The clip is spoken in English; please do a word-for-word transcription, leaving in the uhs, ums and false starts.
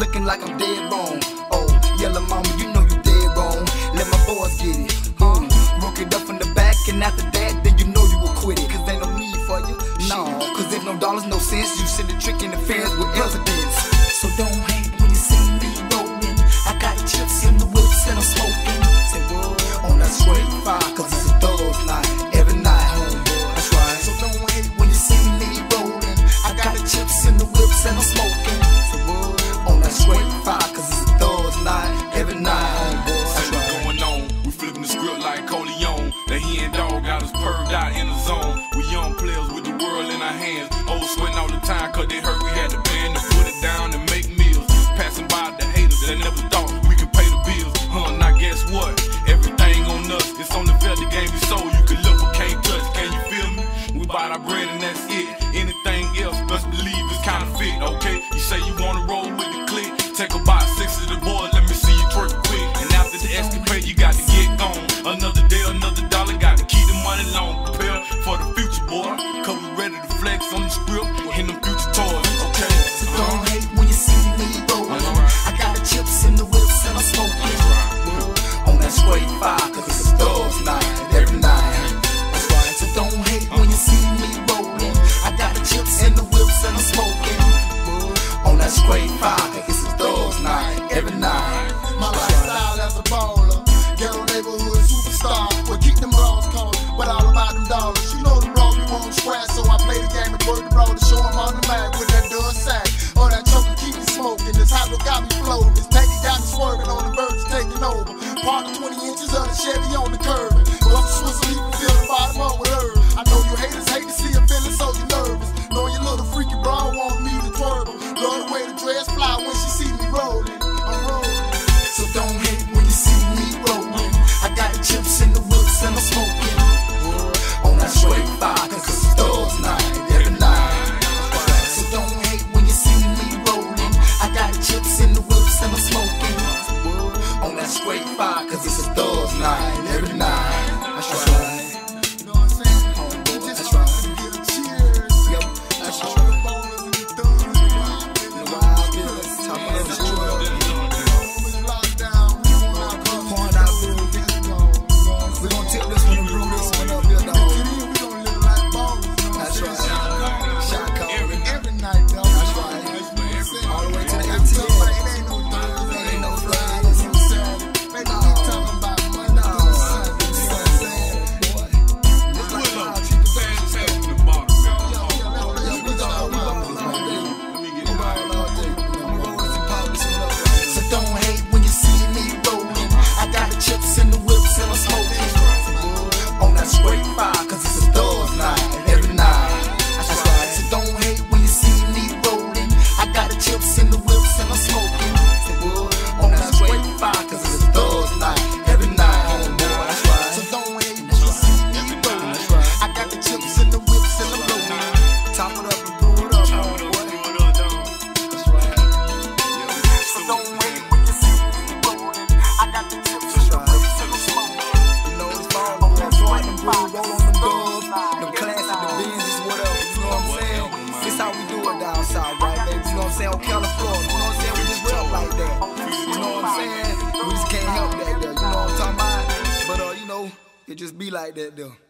looking like I'm dead wrong. Oh, yellow mama, you know you dead wrong. Let my boys get it. Huh? Rook it up from the back, and after that, then you know you will quit it. Cause ain't no need for you. No, cause if no dollars, no sense, you sit the trick interference with presidents. So don't hate when you see me rolling. I got chips in the whips and I'm smoking. Say what? On that straight fire, cause it's a thug's night. Every night, homeboy, that's right. So don't hate when you see me rolling. I got the chips in the whips and I'm smoking. Say what? On that straight fire, cause it's a thug's night. Every night, homeboy, that's right. Going on, we flipping the script like Coleon. That he and dog got us purged out in the zone. We young players with the world in our hands. Old sweating all the time, cause they heard we had the band to put it down and make meals. Passing by the haters that never thought we could pay the bills. Huh, now guess what? Everything on us, it's on the vet, the game we sold. You can look but can't touch, can you feel me? We bought our bread and that's it. Anything else, best believe it's counterfeit, okay? You say you wanna roll with the click, take about six of the boys, let me see you twerk quick. And after the escapade, you got to get gone. Another day, another dollar, got to keep the money long. Prepare for the future, boy, cause we ready to flex on the script and them future toys, okay? So don't hate when you see me rolling. I got the chips in the whips and I'm smoking. On that straight fire, cause it's a thug's night. Every night, that's right. So don't hate when you see me rolling. I got the chips in the whips and I'm smoking. On that straight fire, cause it's a thug's night. Every night. My lifestyle as a baller, ghetto neighborhood superstar. Well, keep them bras cold, but all about them dollars. You know the bro, you won't scratch, so I play the game and work the bro to show him on the map with that dust sack. Or that choke and keep me smoking. This hot got me floating. This tanky got me swerving on the verge of taking over. Park the twenty inches of the Chevy on the curb. Bust the Swiss leaf and fill the bottom up with herb. I know you haters hate to see a feeling, so you nervous. Know your little freaky bro want me to twerk. Love the way the dress fly when she see me rolling. I'm rolling. So don't hate when you see me rolling. I got the chips in the whips and I'm smoking. On that straight fire, cause it's a thug's night. Every night. So don't hate when you see me rolling. I got the chips in the whips and I'm smoking. On that straight fire, cause it's a thug's night. Every night. That's right. You know what I'm saying? We just That's right. want to get a cheers. Yep, that's All right. the ballers and the thugs and the wild The business. wild business, top of the struggle. Homies locked down. We want our brothers. Pouring out bills. We gon' tip this one and brew this one up here, dog. We gon' live like ballers. You know what I'm That's saying? right. Shot call. Every, every night, dog. That's right. All the way to the A T M. Like, it ain't no Thursday, Ain't no Friday, Fridays. no Saturday. Baby, we talking about Monday through Sunday. You know what I'm saying? Boy. It's like Pull wild up, chicken. fast, fast in the bottom, man. Yo, yo, let's We switch gon' our we gon' minds. we gon' do it. Let me get We it gon' right. all day. I'ma roll this and pop this one up right So don't hate when you see me rolling. I got the chips in the whips and I'm smoking. on that straight fire, cause it's a thug's night. Every night. That's right. So don't hate when you see me rolling. I got the chips in the whips and I'm smoking. On that straight fire, cause it's a thug's night. Every night, homeboy. That's right. So don't hate when you see me rolling. I got the chips in the whips and I'm rolling. Top it up and brew it up, homeboy. That's right. So don't hate when you see me rolling. I got the chips in the whips and I'm smoking. You know it's fall, boy. Join them brew, roll on them dubs, them classic, the Benzes, whatever. You know what I'm saying? This how we do it down south, right, baby? You know what I'm saying? On California, you know what I'm saying? We just rap like that. You know what I'm saying? We just can't help that, though. You know what I'm talking about? But, uh, you know, it just be like that, though.